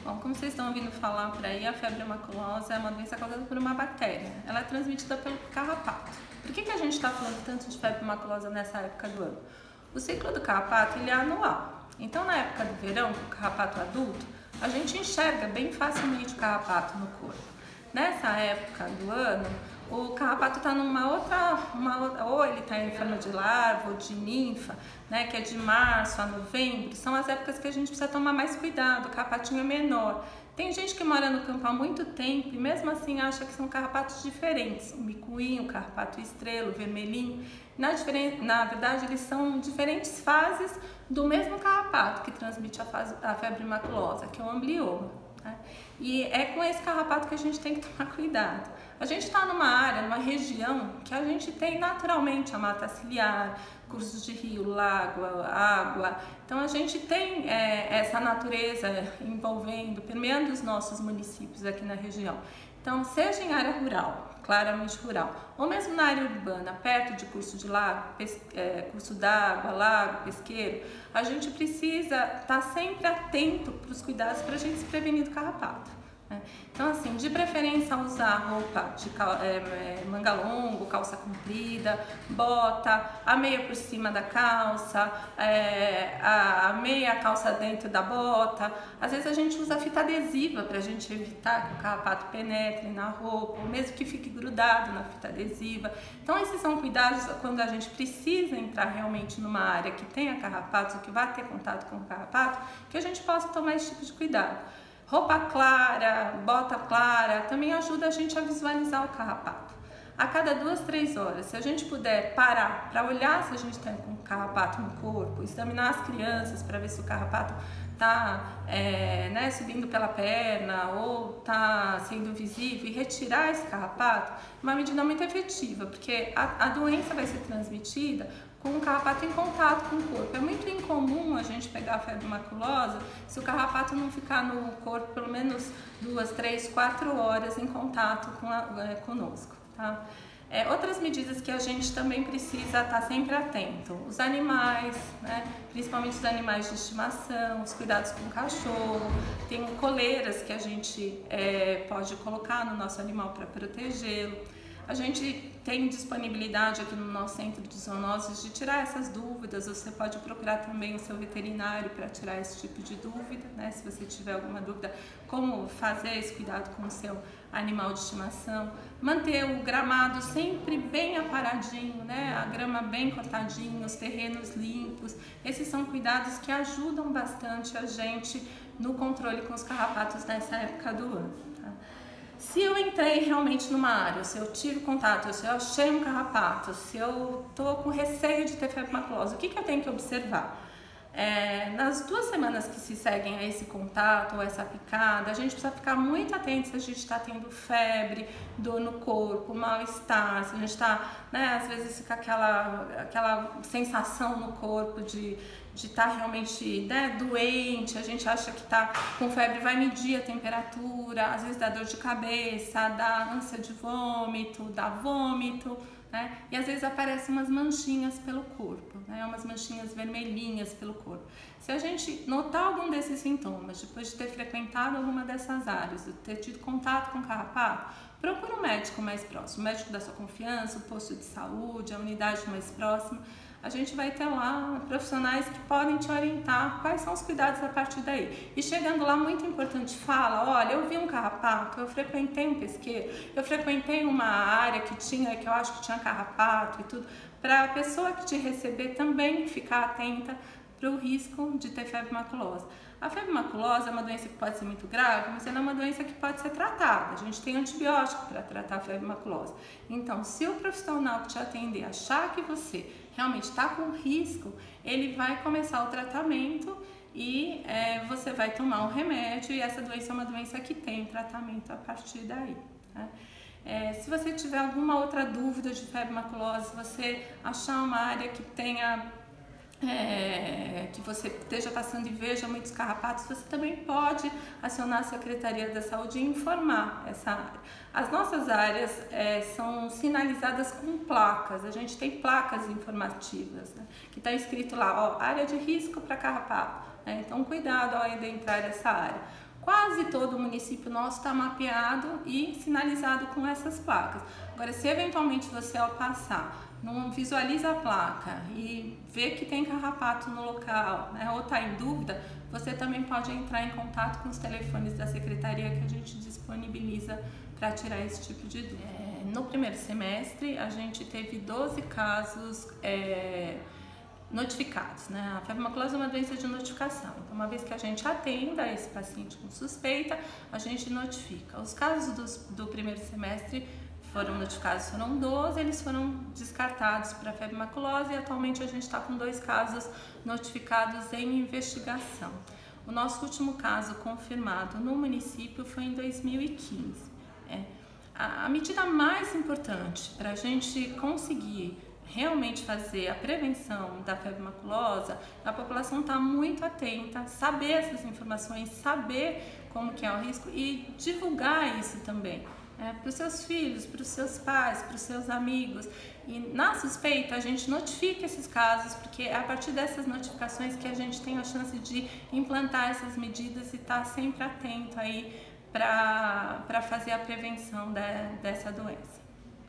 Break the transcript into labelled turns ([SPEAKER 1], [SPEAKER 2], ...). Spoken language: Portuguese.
[SPEAKER 1] Bom, como vocês estão ouvindo falar por aí, a febre maculosa é uma doença causada por uma bactéria. Ela é transmitida pelo carrapato. Por que a gente está falando tanto de febre maculosa nessa época do ano? O ciclo do carrapato ele é anual. Então, na época do verão, com o carrapato adulto, a gente enxerga bem facilmente o carrapato no corpo. Nessa época do ano, o carrapato está numa outra, ou ele está em forma de larva ou de ninfa, né, que é de março a novembro, são as épocas que a gente precisa tomar mais cuidado, o carrapatinho é menor. Tem gente que mora no campo há muito tempo e mesmo assim acha que são carrapatos diferentes, o micuinho, o carrapato estrela, o vermelhinho. Na verdade, eles são diferentes fases do mesmo carrapato que transmite a febre maculosa, que é o amblioma. E é com esse carrapato que a gente tem que tomar cuidado. A gente está numa área, numa região que a gente tem naturalmente a mata ciliar, cursos de rio, lago, água. Então a gente tem essa natureza envolvendo, permeando os nossos municípios aqui na região. Então, seja em área rural, claramente rural, ou mesmo na área urbana, perto de curso de lago, curso d'água, lago, pesqueiro, a gente precisa estar sempre atento para os cuidados para a gente se prevenir do carrapato. Então, assim, de preferência usar roupa de manga longa, calça comprida, bota, a meia por cima da calça, a meia calça dentro da bota. Às vezes a gente usa fita adesiva para a gente evitar que o carrapato penetre na roupa, ou mesmo que fique grudado na fita adesiva. Então, esses são cuidados quando a gente precisa entrar realmente numa área que tenha carrapatos, ou que vai ter contato com o carrapato, que a gente possa tomar esse tipo de cuidado. Roupa clara, bota clara, também ajuda a gente a visualizar o carrapato. A cada 2, 3 horas, se a gente puder parar para olhar se a gente tem com carrapato no corpo, examinar as crianças para ver se o carrapato está subindo pela perna ou está sendo visível e retirar esse carrapato, é uma medida muito efetiva, porque a doença vai ser transmitida com o carrapato em contato com o corpo. É muito incomum a gente pegar a febre maculosa se o carrapato não ficar no corpo pelo menos 2, 3, 4 horas em contato conosco. Tá? Outras medidas que a gente também precisa estar sempre atento, os animais, né? Principalmente os animais de estimação, os cuidados com o cachorro, tem coleiras que a gente pode colocar no nosso animal para protegê-lo. A gente tem disponibilidade aqui no nosso centro de zoonoses de tirar essas dúvidas. Você pode procurar também o seu veterinário para tirar esse tipo de dúvida, né? Se você tiver alguma dúvida, como fazer esse cuidado com o seu animal de estimação. Manter o gramado sempre bem aparadinho, né? A grama bem cortadinha, os terrenos limpos. Esses são cuidados que ajudam bastante a gente no controle com os carrapatos nessa época do ano. Tá? Se eu entrei realmente numa área, se eu tive contato, se eu achei um carrapato, se eu tô com receio de ter febre maculosa, o que eu tenho que observar? Nas 2 semanas que se seguem a esse contato ou essa picada, a gente precisa ficar muito atento se a gente está tendo febre, dor no corpo, mal-estar, se a gente está, né, às vezes fica aquela sensação no corpo de estar realmente, né, doente, a gente acha que está com febre, vai medir a temperatura, às vezes dá dor de cabeça, dá ânsia de vômito, dá vômito, né? E às vezes aparecem umas manchinhas pelo corpo, né? Umas manchinhas vermelhinhas pelo corpo. Se a gente notar algum desses sintomas, depois de ter frequentado alguma dessas áreas, de ter tido contato com o carrapato, procure um médico mais próximo, o médico da sua confiança, o posto de saúde, a unidade mais próxima. A gente vai ter lá profissionais que podem te orientar quais são os cuidados a partir daí. E chegando lá, muito importante, fala, olha, eu vi um carrapato, eu frequentei um pesqueiro, eu frequentei uma área que eu acho que tinha carrapato e tudo, para a pessoa que te receber também ficar atenta para o risco de ter febre maculosa. A febre maculosa é uma doença que pode ser muito grave, mas ela é uma doença que pode ser tratada. A gente tem antibiótico para tratar a febre maculosa. Então, se o profissional que te atender achar que você realmente está com risco, ele vai começar o tratamento e você vai tomar um remédio, e essa doença é uma doença que tem tratamento a partir daí. Tá? Se você tiver alguma outra dúvida de febre maculosa, se você achar uma área que tenha que você esteja passando e veja muitos carrapatos, você também pode acionar a Secretaria da Saúde e informar essa área. As nossas áreas são sinalizadas com placas, a gente tem placas informativas, né, que está escrito lá, ó, área de risco para carrapato, né, então cuidado ao adentrar essa área. quase todo o município nosso está mapeado e sinalizado com essas placas. Agora, se eventualmente você ao passar não visualiza a placa e vê que tem carrapato no local, né, ou está em dúvida, você também pode entrar em contato com os telefones da secretaria que a gente disponibiliza para tirar esse tipo de dúvida. No primeiro semestre, a gente teve 12 casos notificados, né? A febre maculosa é uma doença de notificação, então uma vez que a gente atenda esse paciente com suspeita, a gente notifica. Os casos do primeiro semestre foram notificados, foram 12, eles foram descartados para febre maculosa e atualmente a gente está com 2 casos notificados em investigação. O nosso último caso confirmado no município foi em 2015. A medida mais importante para a gente conseguir realmente fazer a prevenção da febre maculosa, a população está muito atenta, saber essas informações, saber como que é o risco e divulgar isso também, para os seus filhos, para os seus pais, para os seus amigos. E na suspeita a gente notifica esses casos, porque é a partir dessas notificações que a gente tem a chance de implantar essas medidas e estar sempre atento aí para fazer a prevenção dessa doença.